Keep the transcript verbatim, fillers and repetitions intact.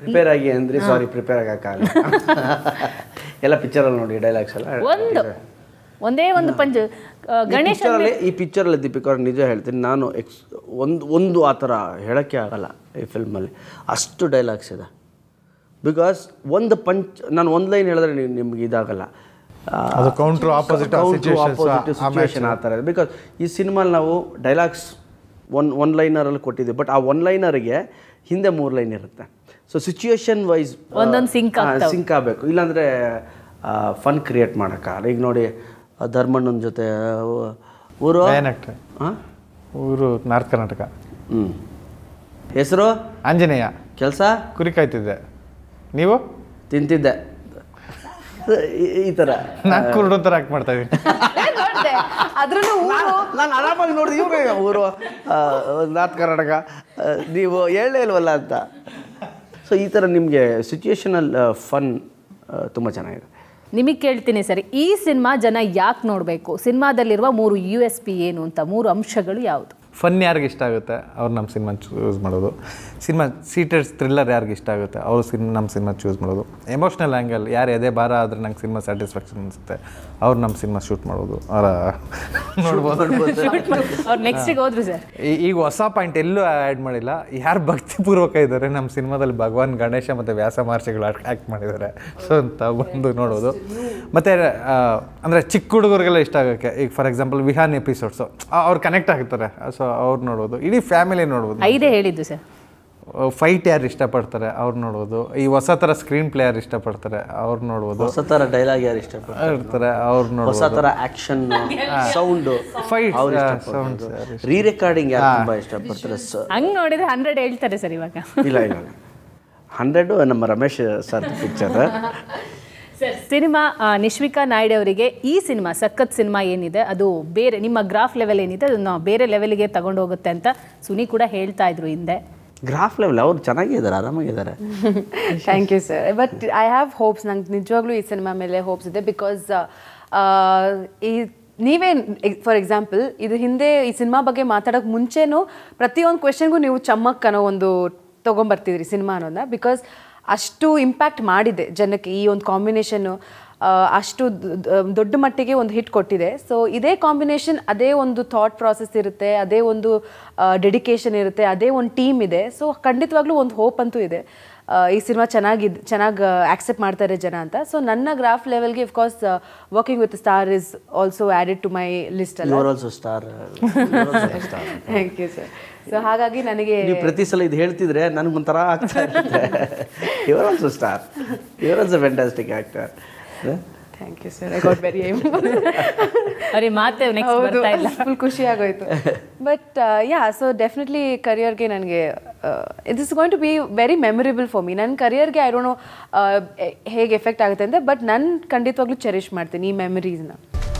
prepare ಆಗಿ ಅಂದರೆ ಸಾರಿ prepare ಆಗೋಕ್ಕಾಗಲ್ಲ ಎಲ್ಲ ಪಿಕ್ಚರಲ್ಲಿ ನೋಡಿ ಡೈಲಾಗ್ಸ್ ಎಲ್ಲ ಒಂದು ಒಂದೇ ಒಂದು ಪಂಚ್ ಗಣೇಶ್ ಈ ಪಿಕ್ಚರಲ್ಲಿ ದೀಪಿಕಾ ಅವ್ರು ನಿಜ ಹೇಳ್ತೀನಿ ನಾನು ಎಕ್ಸ್ ಒಂದು ಒಂದು ಆ ಥರ ಹೇಳೋಕ್ಕೆ ಆಗಲ್ಲ ಈ ಫಿಲ್ಮಲ್ಲಿ ಅಷ್ಟು ಡೈಲಾಗ್ಸ್ ಇದೆ ಬಿಕಾಸ್ ಒಂದು ಪಂಚ್ ನಾನು ಒಂದು ಲೈನ್ ಹೇಳಿದ್ರೆ ನಿಮ್ಗೆ ಇದಾಗಲ್ಲ ಕೌಂಟ್ರ್ ಆಪೋಸಿಟ್ ಸಿಚುವೇಶನ್ ಆ ಥರ ಇದೆ ಬಿಕಾಸ್ ಈ ಸಿನಿಮಾಲಿ ನಾವು ಡೈಲಾಗ್ಸ್ ಒನ್ ಒನ್ ಲೈನರಲ್ಲಿ ಕೊಟ್ಟಿದ್ದೀವಿ ಬಟ್ ಆ ಒನ್ ಲೈನರಿಗೆ ಹಿಂದೆ ಮೂರು ಲೈನ್ ಇರುತ್ತೆ ಸೊ ಸಿಚುಯೇಷನ್ ವೈಸ್ ಒಂದೊಂದು ಸಿಂಕ್ ಸಿಂಕ್ ಆಗಬೇಕು ಇಲ್ಲಾಂದರೆ ಫನ್ ಕ್ರಿಯೇಟ್ ಮಾಡೋಕ್ಕಾಗಲ್ಲ ಈಗ ನೋಡಿ ಧರ್ಮಣ್ಣನ ಜೊತೆ ಊರು ಹಾಂ ಊರು ನಾರ್ತ್ ಕರ್ನಾಟಕ ಹ್ಞೂ ಹೆಸರು ಆಂಜನೇಯ ಕೆಲಸ ಕುರಿ ಕಾಯ್ತಿದ್ದೆ ನೀವು ತಿಂತಿದ್ದೆ ಈ ಥರ ನಾನು ಕುರುಡು ಥರ ಆಕ್ಟ್ ಮಾಡ್ತಾ ಇದ್ದೀನಿ ನಾನು ಆರಾಮಾಗಿ ನೋಡಿದೆ ಇವ್ರೆ ಊರು ನಾರ್ತ್ ಕರ್ನಾಟಕ ನೀವು ಹೇಳಲೇ ಇಲ್ವಲ್ಲ ಅಂತ ಸೊ ಈ ಥರ ನಿಮಗೆ ಸಿಚುಯೇಷನಲ್ ಫನ್ ತುಂಬ ಚೆನ್ನಾಗಿದೆ ನಿಮಗೆ ಕೇಳ್ತೀನಿ ಸರಿ ಈ ಸಿನಿಮಾ ಜನ ಯಾಕೆ ನೋಡಬೇಕು ಸಿನಿಮಾದಲ್ಲಿರುವ ಮೂರು ಯು ಎಸ್ ಪಿ ಏನು ಅಂತ ಮೂರು ಅಂಶಗಳು ಯಾವುದು ಫನ್ ಯಾರಿಗೆ ಇಷ್ಟ ಆಗುತ್ತೆ ಅವ್ರು ನಮ್ಮ ಸಿನಿಮಾ ಚೂಸ್ ಮಾಡೋದು ಸಿನಿಮಾ ಸೀಟೆಡ್ ಥ್ರಿಲ್ಲರ್ ಯಾರಿಗೆ ಇಷ್ಟ ಆಗುತ್ತೆ ಅವರು ಸಿನಿಮಾ ನಮ್ಮ ಸಿನಿಮಾ ಚೂಸ್ ಮಾಡೋದು ಎಮೋಷ್ನಲ್ ಆ್ಯಂಗಲ್ ಯಾರು ಎದೆ ಭಾರ ಆದರೆ ನಂಗೆ ಸಿನಿಮಾ ಸ್ಯಾಟಿಸ್ಫ್ಯಾಕ್ಷನ್ ಅನಿಸುತ್ತೆ ಅವ್ರು ನಮ್ಮ ಸಿನಿಮಾ ಶೂಟ್ ಮಾಡ್ಬೋದು ಅವರ ನೋಡ್ಬೋದು ಅವ್ರು ನೆಕ್ಸ್ಟಿಗೆ ಹೋದ್ರು ಸರ್ ಈಗ ಹೊಸ ಪಾಯಿಂಟ್ ಎಲ್ಲೂ ಆ್ಯಡ್ ಮಾಡಿಲ್ಲ ಯಾರು ಭಕ್ತಿಪೂರ್ವಕ ಇದ್ದಾರೆ ನಮ್ಮ ಸಿನಿಮಾದಲ್ಲಿ ಭಗವಾನ್ ಗಣೇಶ ಮತ್ತು ವ್ಯಾಸ ಮಹರ್ಷಿಗಳು ಆ್ಯಕ್ಟ್ ಮಾಡಿದ್ದಾರೆ ಸೊ ಅಂತ ಬಂದು ನೋಡ್ಬೋದು ಮತ್ತು ಅಂದರೆ ಚಿಕ್ಕ ಹುಡುಗರಿಗೆಲ್ಲ ಇಷ್ಟ ಆಗೋಕ್ಕೆ ಈಗ ಫಾರ್ ಎಕ್ಸಾಂಪಲ್ ವಿಹಾನ್ ಎಪಿಸೋಡ್ಸು ಅವ್ರು ಕನೆಕ್ಟ್ ಆಗ್ತಾರೆ ಸೊ ಅವ್ರು ನೋಡ್ಬೋದು ಇಡೀ ಫ್ಯಾಮಿಲಿ ನೋಡ್ಬೋದು ಐದೇ ಹೇಳಿದ್ದು ಸರ್ ಫೈಟ್ ಯಾರು ಇಷ್ಟಪಡ್ತಾರೆ ಅವ್ರು ನೋಡ್ಬೋದು ಈ ಹೊಸ ಥರ ಸ್ಕ್ರೀನ್ ಪ್ಲೇ ಯಾರು ಇಷ್ಟಪಡ್ತಾರೆ ಅವ್ರು ನೋಡ್ಬೋದು ಹೊಸ ಥರ ಡೈಲಾಗ್ ಯಾರು ಇಷ್ಟಪಡ್ತಾರೆ ಅವ್ರು ನೋಡ್ಬೋದು ಹೊಸ ಥರ ಆ್ಯಕ್ಷನ್ ಸೌಂಡು ಫೈಟ್ ಅವ್ರು ಇಷ್ಟಪಡ್ತಾರೆ ರೀ ರೆಕಾರ್ಡಿಂಗ್ ಯಾರು ತುಂಬ ಇಷ್ಟಪಡ್ತಾರೆ ಹಂಗೆ ನೋಡಿದ್ರೆ ಹಂಡ್ರೆಡ್ ಹೇಳ್ತಾರೆ ಸರ್ ಇವಾಗ ಇಲ್ಲ ಇಲ್ಲ ಹಂಡ್ರೆಡು ನಮ್ಮ Ramesh sir picture sir cinema Nishvika Naidu ಅವರಿಗೆ ಈ ಸಿನಿಮಾ ಸಖತ್ ಸಿನಿಮಾ ಏನಿದೆ ಅದು ಬೇರೆ ನಿಮ್ಮ ಗ್ರಾಫ್ ಲೆವೆಲ್ ಏನಿದೆ ಅದನ್ನು ಬೇರೆ ಲೆವೆಲ್ಗೆ ತಗೊಂಡು ಹೋಗುತ್ತೆ ಅಂತ ಸುನಿ ಕೂಡ ಹೇಳ್ತಾ ಇದ್ರು ಹಿಂದೆ ಗ್ರಾಫ್ ಲೆವೆಲ್ ಅವ್ರು ಚೆನ್ನಾಗಿದ್ದಾರೆ ಆರಾಮಾಗಿದ್ದಾರೆ thank you sir but I have hopes ನಂಗೆ ನಿಜವಾಗ್ಲೂ ಈ ಸಿನಿಮಾ ಮೇಲೆ ಹೋಪ್ಸ್ ಇದೆ ಬಿಕಾಸ್ ಈ ನೀವೇ ಫಾರ್ ಎಕ್ಸಾಂಪಲ್ ಇದು ಹಿಂದೆ ಈ ಸಿನಿಮಾ ಬಗ್ಗೆ ಮಾತಾಡೋಕ್ಕೆ ಮುಂಚೆನೂ ಪ್ರತಿಯೊಂದು ಕ್ವೆಶನ್ಗೂ ನೀವು ಚಮ್ಮಕ್ ಅನ್ನೋ ಒಂದು ತೊಗೊಂಬರ್ತಿದ್ರಿ ಸಿನಿಮಾ ಅನ್ನೋದನ್ನ ಬಿಕಾಸ್ ಅಷ್ಟು ಇಂಪ್ಯಾಕ್ಟ್ ಮಾಡಿದೆ ಜನಕ್ಕೆ ಈ ಒಂದು ಕಾಂಬಿನೇಷನ್ನು ಅಷ್ಟು ದೊಡ್ಡ ಮಟ್ಟಿಗೆ ಒಂದು ಹಿಟ್ ಕೊಟ್ಟಿದೆ ಸೊ ಇದೇ ಕಾಂಬಿನೇಷನ್ ಅದೇ ಒಂದು ಥಾಟ್ ಪ್ರಾಸೆಸ್ ಇರುತ್ತೆ ಅದೇ ಒಂದು ಡೆಡಿಕೇಶನ್ ಇರುತ್ತೆ ಅದೇ ಒಂದು ಟೀಮ್ ಇದೆ ಸೊ ಖಂಡಿತವಾಗ್ಲೂ ಒಂದು ಹೋಪ್ ಅಂತೂ ಇದೆ ಈ ಸಿನಿಮಾ ಚೆನ್ನಾಗಿದ್ದು ಚೆನ್ನಾಗಿ ಆಕ್ಸೆಪ್ಟ್ ಮಾಡ್ತಾರೆ ಜನ ಅಂತ ಸೊ ನನ್ನ ಗ್ರಾಫ್ ಲೆವೆಲ್ಗೆ of course working with star is also added to my list ಅಲ್ಲ ಥ್ಯಾಂಕ್ ಯು ಸರ್ ಸೊ ಹಾಗಾಗಿ ನನಗೆ ನೀವು ಪ್ರತಿ ಸಲ ಇದು ಹೇಳ್ತಿದ್ರೆ ನನಗೊಂಥರ ಆಗ್ತಾ ಇರುತ್ತೆ your also star your also fantastic actor thank you sir I got very ಅವ್ರಿಗೆ ಮಾತೇ ನೆಕ್ಸ್ಟ್ ಬರ್ತಾ ಇಲ್ಲ ಫುಲ್ ಖುಷಿ ಆಗೋಯ್ತು ಬಟ್ ಯಾ ಸೊ ಡೆಫಿನೆಟ್ಲಿ ಕರಿಯರ್ಗೆ ನನಗೆ it is going to be very memorable for me ನನ್ನ ಕರಿಯರ್ಗೆ ಐ ಡೋಂಟ್ ನೋ ಹೇಗೆ ಎಫೆಕ್ಟ್ ಆಗುತ್ತೆ ಅಂತ ಬಟ್ ನಾನು ಖಂಡಿತವಾಗ್ಲೂ ಚೆರಿಷ್ ಮಾಡ್ತೀನಿ ಈ ಮೆಮರೀಸ್ನ